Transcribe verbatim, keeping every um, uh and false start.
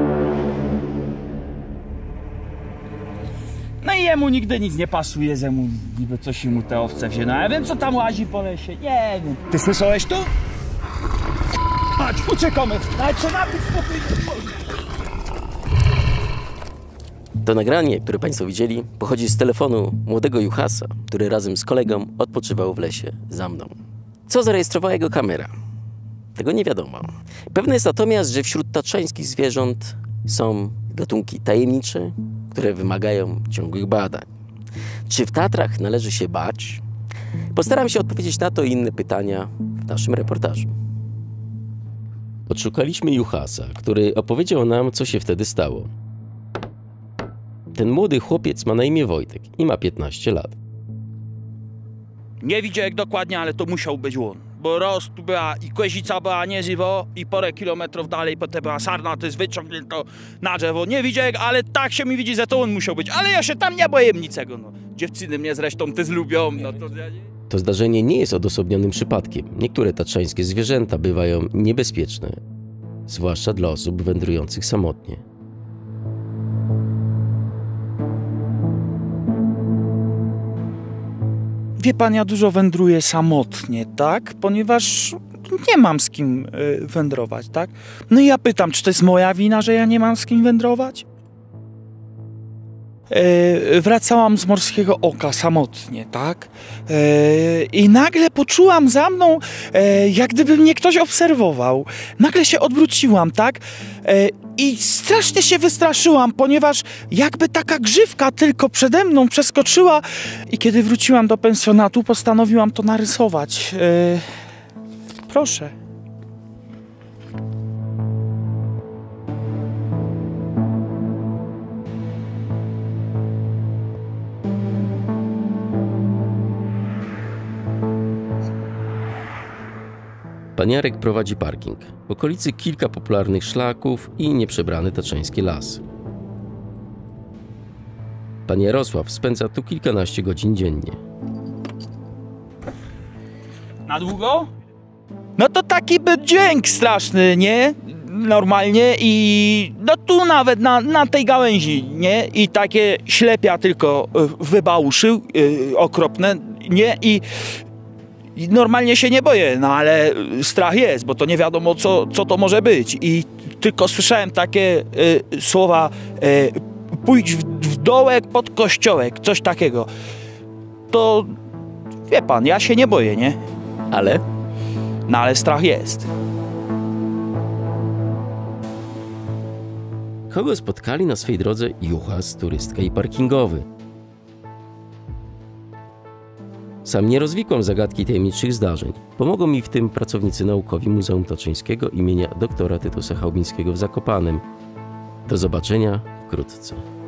No i jemu nigdy nic nie pasuje, że mu niby coś mu te owce wzięły. No ja wiem, co tam łazi po lesie, nie wiem. Ty słyszałeś to? Chodź, uciekamy, nawet co napić spokojnie. To nagranie, które Państwo widzieli, pochodzi z telefonu młodego Juhasa, który razem z kolegą odpoczywał w lesie za mną. Co zarejestrowała jego kamera? Tego nie wiadomo. Pewne jest natomiast, że wśród tatrzańskich zwierząt są gatunki tajemnicze, które wymagają ciągłych badań. Czy w Tatrach należy się bać? Postaram się odpowiedzieć na to i inne pytania w naszym reportażu. Odszukaliśmy Juhasa, który opowiedział nam, co się wtedy stało. Ten młody chłopiec ma na imię Wojtek i ma piętnaście lat. Nie widzę jak dokładnie, ale to musiał być on. Bo roz tu była i kozica była nieżywo i parę kilometrów dalej potem była sarna, to jest wyciągnięto na drzewo. Nie widzę jak, ale tak się mi widzi, że to on musiał być. Ale ja się tam nie boję niczego, no. Dziewczyny mnie zresztą też lubią, no to... To zdarzenie nie jest odosobnionym przypadkiem. Niektóre tatrzańskie zwierzęta bywają niebezpieczne, zwłaszcza dla osób wędrujących samotnie. Wie pan, ja dużo wędruję samotnie, tak? Ponieważ nie mam z kim y, wędrować, tak? No i ja pytam, czy to jest moja wina, że ja nie mam z kim wędrować? Yy, wracałam z Morskiego Oka samotnie, tak? Yy, I nagle poczułam za mną, yy, jak gdyby mnie ktoś obserwował. Nagle się odwróciłam, tak? Yy, I strasznie się wystraszyłam, ponieważ jakby taka grzywka tylko przede mną przeskoczyła. I kiedy wróciłam do pensjonatu, postanowiłam to narysować. Yy, proszę. Pan Jarek prowadzi parking. W okolicy kilka popularnych szlaków i nieprzebrane tatrzańskie lasy. Pan Jarosław spędza tu kilkanaście godzin dziennie. Na długo? No to taki by dźwięk straszny, nie? Normalnie i no tu nawet na, na tej gałęzi, nie? I takie ślepia tylko wybałuszył, yy, okropne, nie? I I normalnie się nie boję, no ale strach jest, bo to nie wiadomo, co, co to może być. I tylko słyszałem takie y, słowa, y, pójdź w, w dołek pod kościołek, coś takiego. To wie pan, ja się nie boję, nie? Ale? No ale strach jest. Kogo spotkali na swej drodze Juhas, turystka i parkingowy? Sam nie rozwikłam zagadki tajemniczych zdarzeń. Pomogą mi w tym pracownicy naukowi Muzeum Tatrzańskiego imienia doktora Tytusa Chałbińskiego w Zakopanem. Do zobaczenia wkrótce.